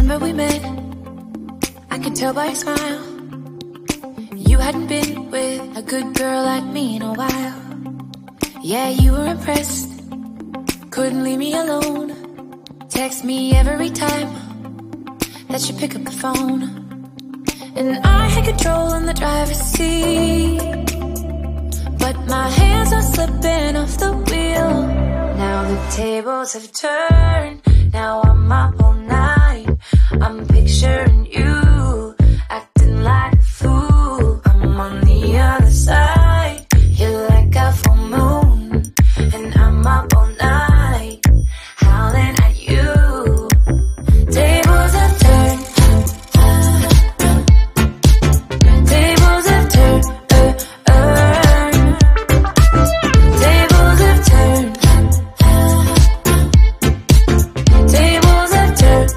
Remember we met, I could tell by your smile. You hadn't been with a good girl like me in a while. Yeah, you were impressed, couldn't leave me alone. Text me every time that you pick up the phone. And I had control in the driver's seat, but my hands are slipping off the wheel. Now the tables have turned, now I'm up all night. I'm picturing you, acting like a fool. I'm on the other side, you're like a full moon. And I'm up all night, howling at you. Tables have turned, tables have turned, tables have turned, tables have turned.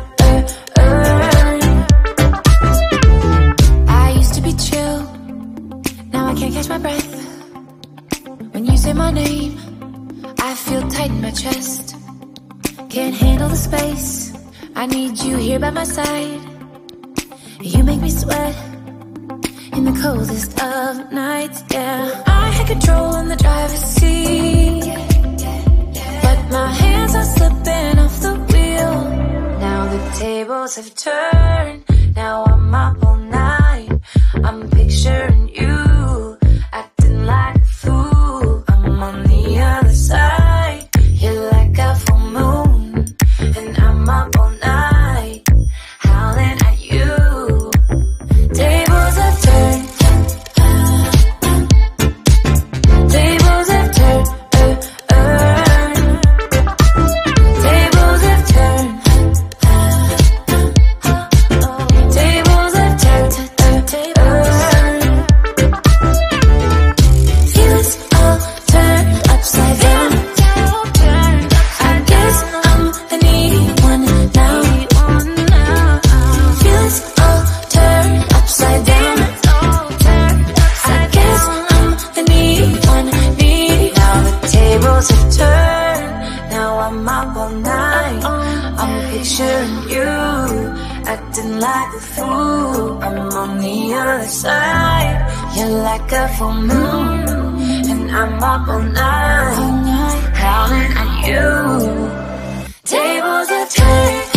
I used to be chill, now I can't catch my breath. When you say my name, I feel tight in my chest. Can't handle the space, I need you here by my side. You make me sweat in the coldest of nights, yeah. I had control in the driver's seat, but my hands are slipping off the wheel. Now the tables have turned, now I'm up all night. I'm picturing you, acting like a fool. I'm on the other side, you're like a full moon. And I'm up all night, howling at you. Tables have turned, tables have turned, tables have turned, tables have turned, feelings all turned upside down. I guess I'm the needy one now. Feelings all turned upside down. I guess I'm the needy one, needy. Now the tables have turned, now I'm up all night. I'm picturing you, acting like a fool. I'm on the other side, you're like a full moon. And I'm up all night, howling at you. Tables have turned.